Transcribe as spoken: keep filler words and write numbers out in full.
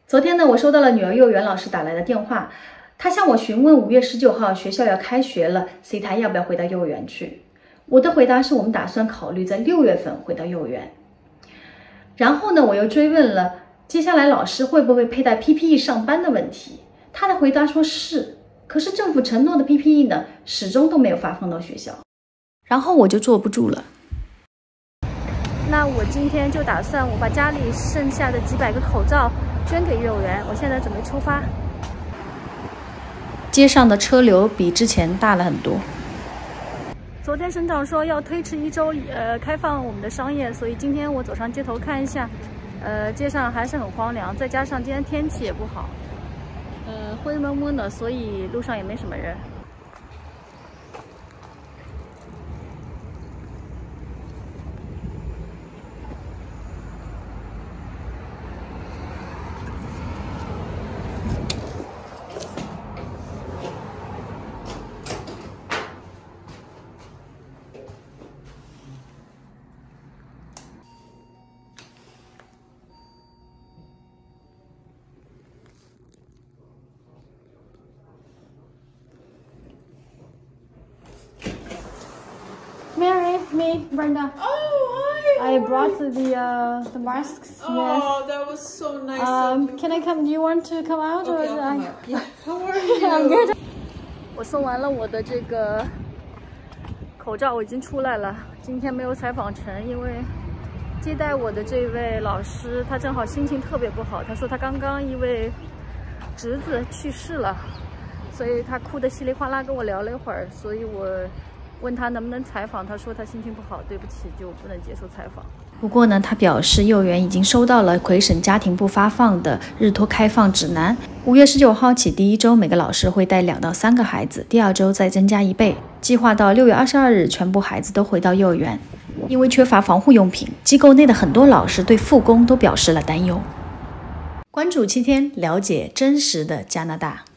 昨天呢，我收到了女儿幼儿园老师打来的电话，她向我询问五月十九号学校要开学了 ，C 台要不要回到幼儿园去？我的回答是我们打算考虑在六月份回到幼儿园。然后呢，我又追问了接下来老师会不会佩戴 P P E 上班的问题，她的回答说是，可是政府承诺的 P P E 呢，始终都没有发放到学校。然后我就坐不住了。那我今天就打算我把家里剩下的几百个口罩捐给幼儿园，我现在准备出发。街上的车流比之前大了很多。昨天省长说要推迟一周，呃，开放我们的商业，所以今天我走上街头看一下，呃，街上还是很荒凉，再加上今天天气也不好，呃，灰蒙蒙的，所以路上也没什么人。Mary, me, Brenda. Oh, hi. I brought the uh, the masks. Oh, Yes. that was so nice Um, of you. can I come? Do you want to come out? Okay, or I'll come I... out. Yeah. How are you? I'm good. 我送完了我的这个口罩，我已经出来了。今天没有采访成，因为接待我的这位老师，他正好心情特别不好。他说他刚刚一位侄子去世了，所以他哭得稀里哗啦，跟我聊了一会儿。所以我问他能不能采访，他说他心情不好，对不起，就不能接受采访。不过呢，他表示幼儿园已经收到了魁省家庭部发放的日托开放指南。五月十九号起，第一周每个老师会带两到三个孩子，第二周再增加一倍，计划到六月二十二日全部孩子都回到幼儿园。因为缺乏防护用品，机构内的很多老师对复工都表示了担忧。关注七天，了解真实的加拿大。